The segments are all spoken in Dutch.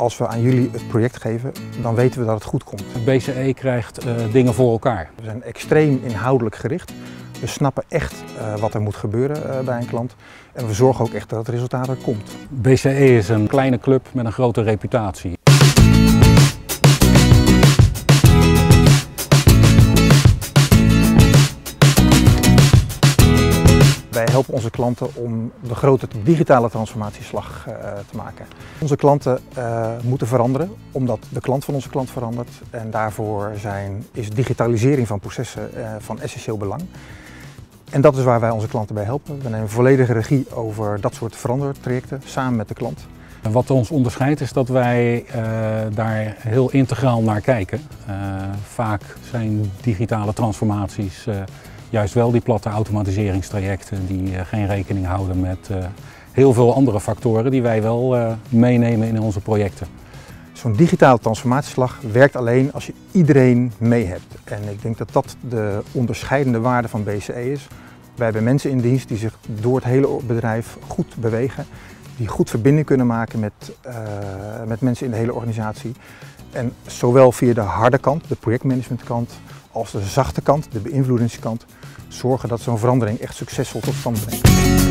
als we aan jullie het project geven, dan weten we dat het goed komt. BCE krijgt dingen voor elkaar. We zijn extreem inhoudelijk gericht. We snappen echt wat er moet gebeuren bij een klant. En we zorgen ook echt dat het resultaat er komt. BCE is een kleine club met een grote reputatie. Wij helpen onze klanten om de grote digitale transformatieslag te maken. Onze klanten moeten veranderen omdat de klant van onze klant verandert. En daarvoor is digitalisering van processen van essentieel belang. En dat is waar wij onze klanten bij helpen. We nemen volledige regie over dat soort verandertrajecten samen met de klant. Wat ons onderscheidt is dat wij daar heel integraal naar kijken. Vaak zijn digitale transformaties juist wel die platte automatiseringstrajecten die geen rekening houden met heel veel andere factoren die wij wel meenemen in onze projecten. Zo'n digitale transformatieslag werkt alleen als je iedereen mee hebt. En ik denk dat dat de onderscheidende waarde van BCE is. Wij hebben mensen in dienst die zich door het hele bedrijf goed bewegen. Die goed verbinding kunnen maken met mensen in de hele organisatie. En zowel via de harde kant, de projectmanagementkant, als de zachte kant, de beïnvloedingskant, zorgen dat zo'n verandering echt succesvol tot stand brengt.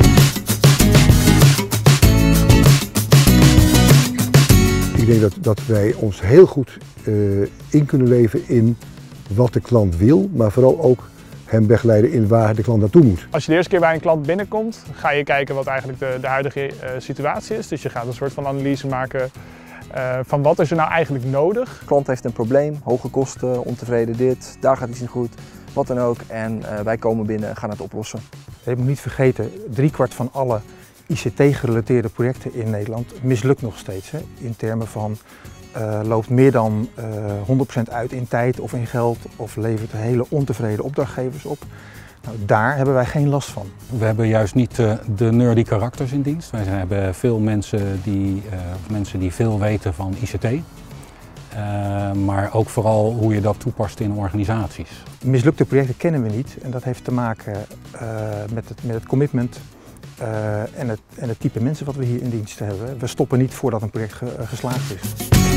Ik denk dat wij ons heel goed in kunnen leven in wat de klant wil, maar vooral ook hem begeleiden in waar de klant naartoe moet. Als je de eerste keer bij een klant binnenkomt, ga je kijken wat eigenlijk de huidige situatie is. Dus je gaat een soort van analyse maken van wat is er nou eigenlijk nodig. De klant heeft een probleem, hoge kosten, ontevreden dit, daar gaat iets niet goed, wat dan ook. En wij komen binnen en gaan het oplossen. Je moet niet vergeten, 3/4 van alle ICT-gerelateerde projecten in Nederland mislukt nog steeds. Hè? In termen van loopt meer dan 100% uit in tijd of in geld of levert hele ontevreden opdrachtgevers op. Nou, daar hebben wij geen last van. We hebben juist niet de nerdy karakters in dienst. Wij hebben veel mensen die veel weten van ICT. Maar ook vooral hoe je dat toepast in organisaties. Mislukte projecten kennen we niet en dat heeft te maken met het commitment en het type mensen wat we hier in dienst hebben. We stoppen niet voordat een project geslaagd is.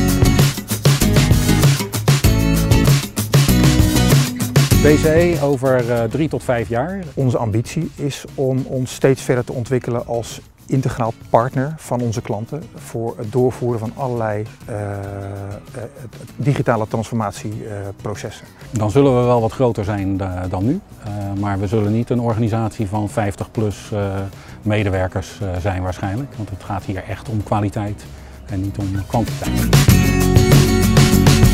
BCE over 3 tot 5 jaar. Onze ambitie is om ons steeds verder te ontwikkelen als integraal partner van onze klanten voor het doorvoeren van allerlei digitale transformatieprocessen. Dan zullen we wel wat groter zijn dan nu, maar we zullen niet een organisatie van 50+ medewerkers zijn waarschijnlijk, want het gaat hier echt om kwaliteit en niet om kwantiteit.